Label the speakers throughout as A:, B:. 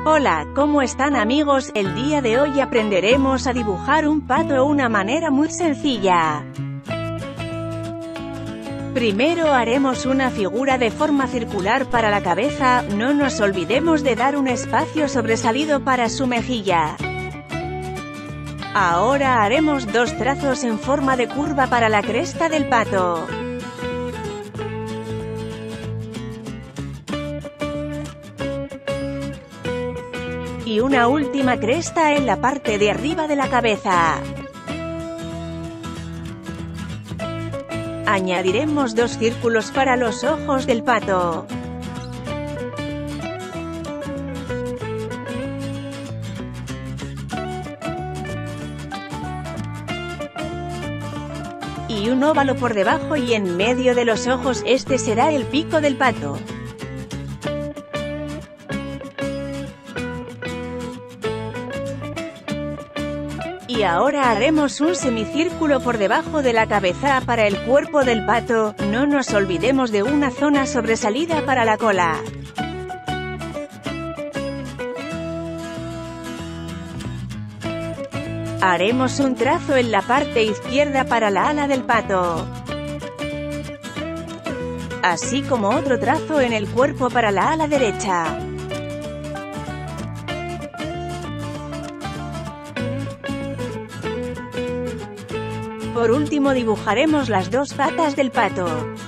A: Hola, ¿cómo están amigos? El día de hoy aprenderemos a dibujar un pato de una manera muy sencilla. Primero haremos una figura de forma circular para la cabeza, no nos olvidemos de dar un espacio sobresalido para su mejilla. Ahora haremos dos trazos en forma de curva para la cresta del pato. Y una última cresta en la parte de arriba de la cabeza. Añadiremos dos círculos para los ojos del pato. Y un óvalo por debajo y en medio de los ojos, este será el pico del pato. Y ahora haremos un semicírculo por debajo de la cabeza para el cuerpo del pato, no nos olvidemos de una zona sobresalida para la cola. Haremos un trazo en la parte izquierda para la ala del pato, así como otro trazo en el cuerpo para la ala derecha. Por último dibujaremos las dos patas del pato.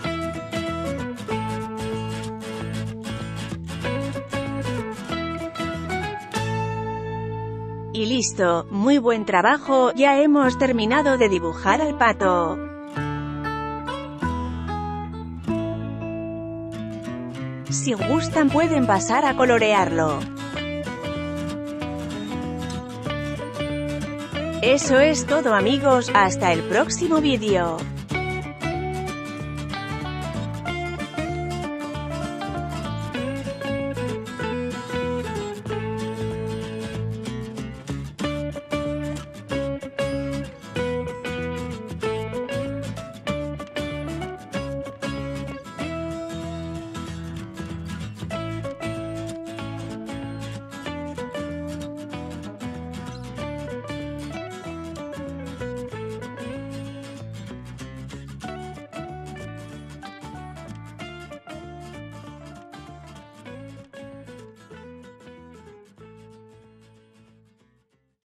A: Y listo, muy buen trabajo, ya hemos terminado de dibujar al pato. Si gustan pueden pasar a colorearlo. Eso es todo amigos, hasta el próximo vídeo.